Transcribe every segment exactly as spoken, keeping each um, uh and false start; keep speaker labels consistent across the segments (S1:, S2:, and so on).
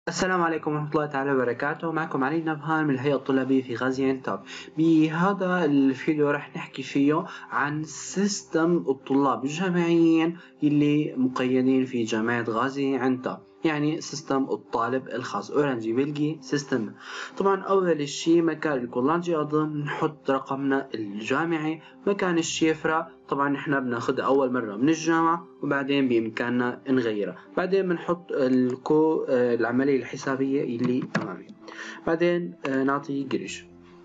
S1: السلام عليكم ورحمة الله تعالى وبركاته. معكم علي نبهان من الهيئة الطلابية في غازيانتاب. بهذا الفيديو رح نحكي فيه عن سيستم الطلاب الجامعيين اللي مقيدين في جامعة غازيانتاب، يعني سيستم الطالب الخاص أورنجي بلجي سيستم. طبعا أول شيء مكان الكولانجي أظن نحط رقمنا الجامعي، مكان الشفرة طبعا نحن بناخدها أول مرة من الجامعة وبعدين بإمكاننا نغيرها، بعدين بنحط الكو العملية الحسابية اللي أمامي، بعدين نعطي جريش.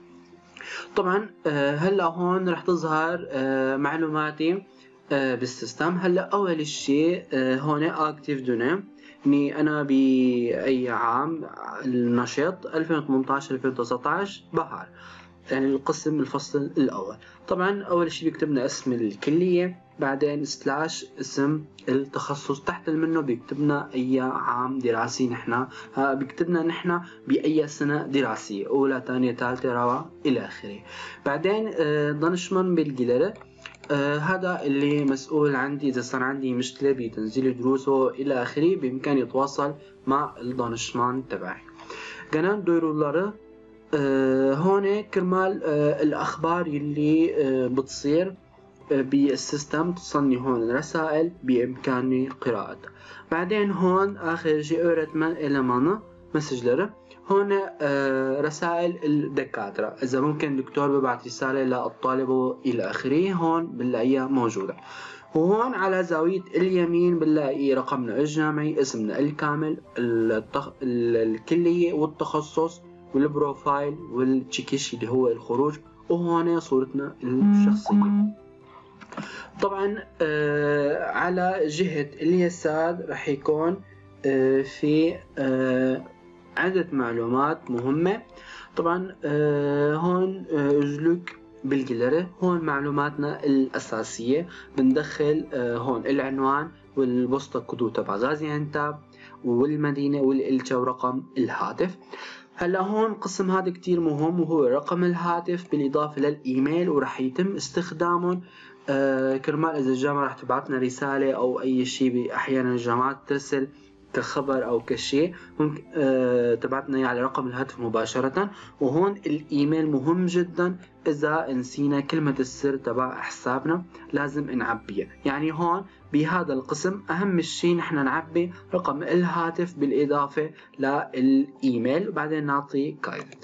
S1: طبعا هلا هون رح تظهر معلوماتي بالسيستم. هلا أول شيء هون أكتيف دوني، اني انا باي عام النشاط ألفين وثمنطعش ألفين وتسعطعش بحر، يعني القسم الفصل الاول. طبعا اول شيء بيكتبنا اسم الكلية، بعدين سلاش اسم التخصص، تحت منه بيكتبنا اي عام دراسي نحن بيكتبنا نحن باي سنة دراسية، اولى ثانية ثالثة رابعة الى اخره. بعدين دانشمان بالجلرة، آه هذا اللي مسؤول عندي إذا صار عندي مشكلة بتنزيل دروسه إلى آخره، بإمكاني أتواصل مع الدانشمان تبعي. قناة دورولارة آه هون كرمال آه الأخبار اللي آه بتصير آه بالسيستم تصني هون رسائل بإمكاني قراءتها. بعدين هون آخر شيء أورتمان إلمانا مسجلرة، هون آه رسائل الدكاترة، إذا ممكن دكتور ببعث رسالة للطالب إلى آخره، هون بنلاقيها موجودة. وهون على زاوية اليمين بنلاقي رقمنا الجامعي، اسمنا الكامل، التخ... الكلية والتخصص والبروفايل والتشيكيش اللي هو الخروج، وهون صورتنا الشخصية. طبعا آه على جهة اليسار رح يكون آه في آه عدة معلومات مهمة. طبعا آه هون آه جلوك بالجلرة، هون معلوماتنا الأساسية. بندخل آه هون العنوان والبوسطة كودو تبع غازيانتاب والمدينة والإلشة ورقم الهاتف. هلا هون قسم هذا كتير مهم، وهو رقم الهاتف بالإضافة للإيميل، ورح يتم استخدامهم آه كرمال إذا الجامعة رح تبعتنا رسالة أو أي شيء. أحيانا الجامعات ترسل كخبر أو كشيء ممكن آه تبعتنا يعني على رقم الهاتف مباشرة. وهون الإيميل مهم جدا، إذا نسينا كلمة السر تبع حسابنا لازم نعبيها. يعني هون بهذا القسم أهم شيء نحن نعبي رقم الهاتف بالإضافة للإيميل، وبعدين نعطي قاعدة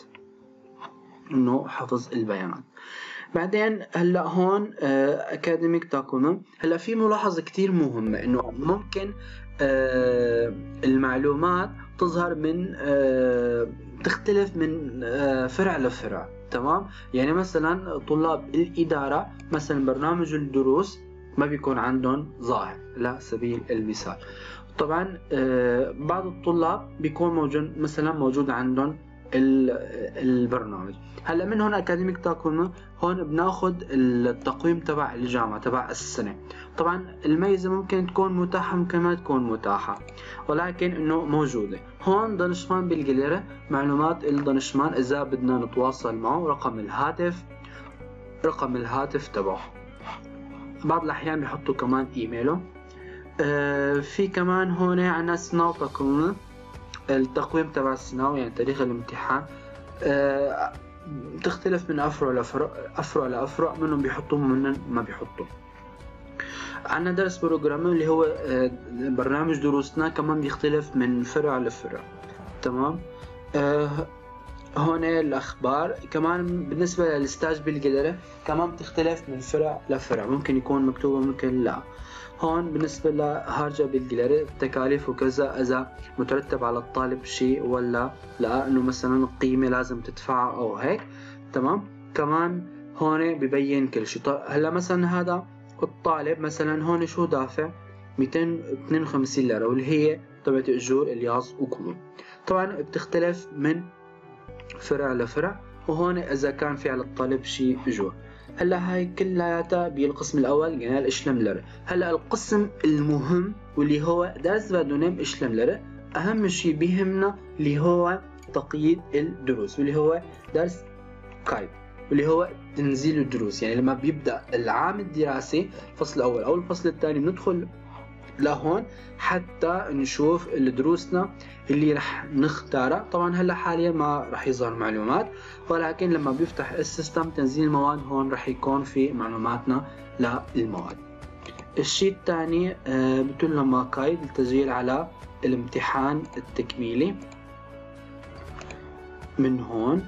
S1: إنه حفظ البيانات. بعدين هلا هون اكاديميك تاكوما. هلا في ملاحظة كتير مهمة، انه ممكن آه المعلومات تظهر من آه تختلف من آه فرع لفرع، تمام؟ يعني مثلا طلاب الإدارة مثلا برنامج الدروس ما بيكون عندهم ظاهر على سبيل المثال. طبعا آه بعض الطلاب بيكون موجود مثلا موجود عندهم البرنامج. هلا من هون اكاديميك تاكوما، هون بناخد التقويم تبع الجامعة تبع السنة. طبعا الميزة ممكن تكون متاحة ممكن ما تكون متاحة، ولكن انه موجودة. هون دانشمان بالجليرة، معلومات الدانشمان اذا بدنا نتواصل معه، رقم الهاتف رقم الهاتف تبعه، بعض الاحيان بيحطوا كمان ايميله. آه في كمان هون عنا سناو تاكوما، التقويم تبع السناو يعني تاريخ الامتحان. أه تختلف من أفرع لأفرع أفرع لأفرع، منهم بيحطوه ومنهم ما بيحطوه. عنا درس بروجرام اللي هو أه برنامج دروسنا كمان بيختلف من فرع لفرع، تمام؟ أه هون الأخبار كمان بالنسبة للستاج بالجلرة كمان بتختلف من فرع لفرع، ممكن يكون مكتوبة ممكن لا. هون بالنسبة لهارجة بالجلرة التكاليف وكذا، إذا مترتب على الطالب شيء ولا لا، إنه مثلا القيمة لازم تدفعها أو هيك، تمام؟ كمان هون ببين كل شيء. هلا مثلا هذا الطالب مثلا هون شو دافع مئتين واثنين وخمسين ليرة، واللي هي تبعت أجور الياس وكلهم. طبعا بتختلف من فرع لفرع، وهون إذا كان في على الطالب شيء أجور. هلا هاي كلها بالقسم الاول جنال اشلملر. هلا القسم المهم واللي هو درس بدونم اشلملر، اهم شيء بيهمنا اللي هو تقييد الدروس، واللي هو درس قايد، واللي هو تنزيل الدروس. يعني لما بيبدا العام الدراسي الفصل الاول او الفصل الثاني بندخل لهون حتى نشوف دروسنا اللي رح نختارها. طبعا هلا حاليا ما رح يظهر معلومات، ولكن لما بيفتح السيستم تنزيل المواد هون رح يكون في معلوماتنا للمواد. الشيء الثاني بتقول لنا قيد التسجيل على الامتحان التكميلي من هون.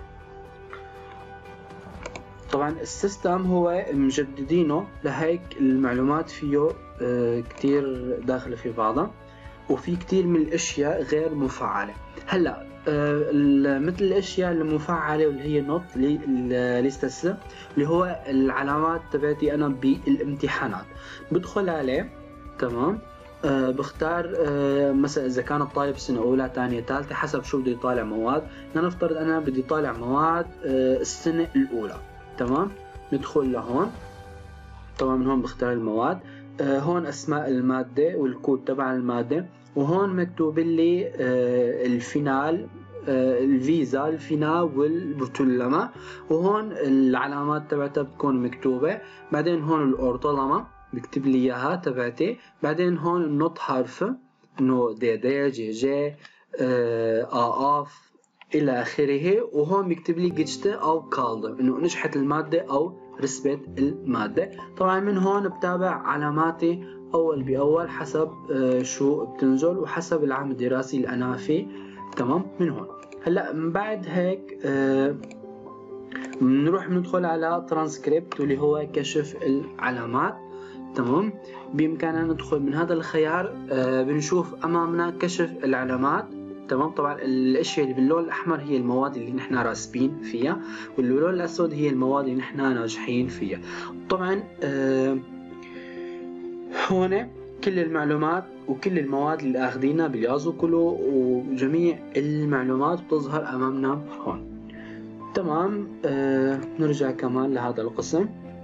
S1: طبعا السيستم هو مجددينه، لهيك المعلومات فيه كتير داخله في بعضها، وفي كتير من الاشياء غير مفعله. هلا مثل الاشياء المفعله واللي هي نوت ليستس اللي هو العلامات تبعتي انا بالامتحانات، بدخل عليه تمام. أه بختار أه مثلا اذا كان الطالب سنه اولى ثانيه ثالثه حسب شو بده يطالع مواد. لنفترض انا بدي طالع مواد أه السنه الاولى تمام. ندخل لهون طبعا من هون بختار المواد. أه هون اسماء الماده والكود تبع الماده، وهون مكتوب لي أه الفينال أه الفيزا الفينال والبطولما، وهون العلامات تبعتها بتكون مكتوبه. بعدين هون الاورطلمه بكتب لي اياها تبعتي. بعدين هون النوت حرف انه دي دي جي جي اه اف الى اخره، وهون بيكتب لي جيجتا او كالدر انه نجحت الماده او رسبت الماده. طبعا من هون بتابع علاماتي اول باول حسب آه شو بتنزل وحسب العام الدراسي اللي انا فيه تمام. من هون هلا من بعد هيك آه بنروح بندخل على ترانسكريبت واللي هو كشف العلامات تمام. بإمكاننا ندخل من هذا الخيار آه بنشوف أمامنا كشف العلامات تمام. طبعا الأشياء اللي باللون الأحمر هي المواد اللي نحن راسبين فيها، واللون الأسود هي المواد اللي نحن ناجحين فيها. طبعا آه هون كل المعلومات وكل المواد اللي أخذينها باليازو كله، وجميع المعلومات بتظهر أمامنا هون تمام. آه نرجع كمان لهذا القسم.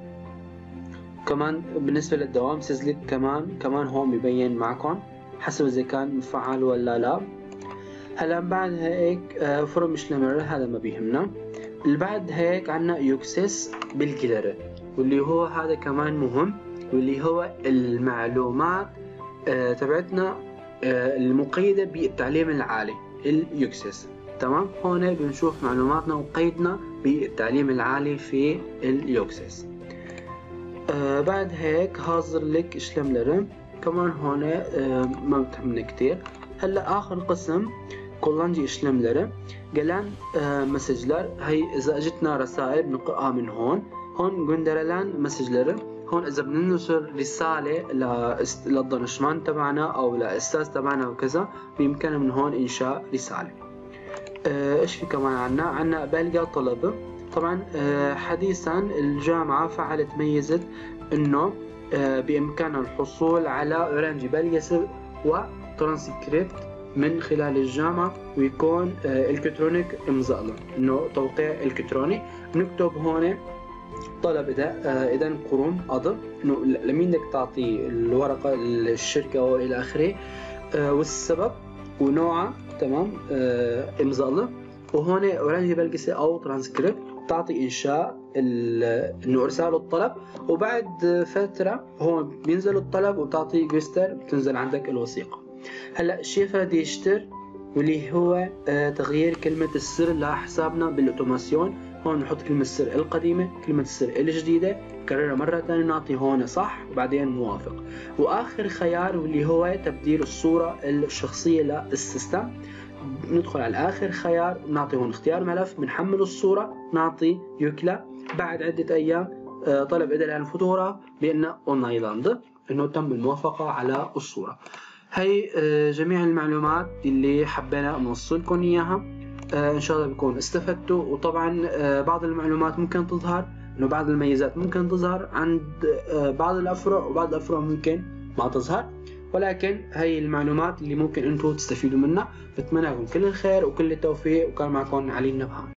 S1: كمان بالنسبة للدوام سجلت كمان كمان هون ببين معكم حسب إذا كان مفعل ولا لا. هلا بعد هيك فورم شلمر هذا ما بيهمنا. اللي بعد هيك عنا يوكسس بالجلري، واللي هو هذا كمان مهم، واللي هو المعلومات تبعتنا المقيدة بالتعليم العالي اليوكسس تمام. هون بنشوف معلوماتنا وقيدنا بالتعليم العالي في اليوكسس. آه بعد هيك هاظر لك شلملر كمان هون آه ما بتهمنا كتير. هلا اخر قسم كولانجي شلملر قالان آه مسجلر. هي اذا اجتنا رسائل بنقراها من هون. هون جندرلان مسجلر. هون اذا بدنا ننشر رساله للدانشمان تبعنا او لاستاذ تبعنا وكذا بامكاننا من هون انشاء رساله. آه ايش في كمان عنا عنا بلغة طلب. طبعا حديثا الجامعة فعلت ميزت انه بامكاننا الحصول على اورانج بلغة وترانسكريبت من خلال الجامعة، ويكون الكترونيك امضاء انه توقيع الكتروني. بنكتب هون طلب اذا اذا قرون اضف انه لمين بدك تعطي الورقة الشركة والى اخره، والسبب ونوعها تمام امضاء. وهون اورانج بلغة او ترانسكريبت تعطي انشاء انه ارسال الطلب، وبعد فتره هون بينزل الطلب وتعطي جوستر بتنزل عندك الوثيقه. هلا شيفر ديشتر واللي هو تغيير كلمه السر لحسابنا بالاوتوماسيون. هون نحط كلمه السر القديمه كلمه السر الجديده نكررها مره ثانيه نعطي هون صح وبعدين موافق. واخر خيار واللي هو تبديل الصوره الشخصيه للسيستم. ندخل على آخر خيار نعطي هون اختيار ملف بنحمل الصورة نعطي يوكلا. بعد عدة أيام طلب إدارة الفاتورة بأن أونلايلاند إنه تم الموافقة على الصورة. هي جميع المعلومات اللي حبينا نوصلكم إياها. إن شاء الله بكون استفدتوا. وطبعا بعض المعلومات ممكن تظهر إنه بعض الميزات ممكن تظهر عند بعض الأفرع وبعض الأفرع ممكن ما تظهر، ولكن هي المعلومات اللي ممكن انتم تستفيدوا منها. بتمنى لكم كل الخير وكل التوفيق، وكان معكم علي النبهان.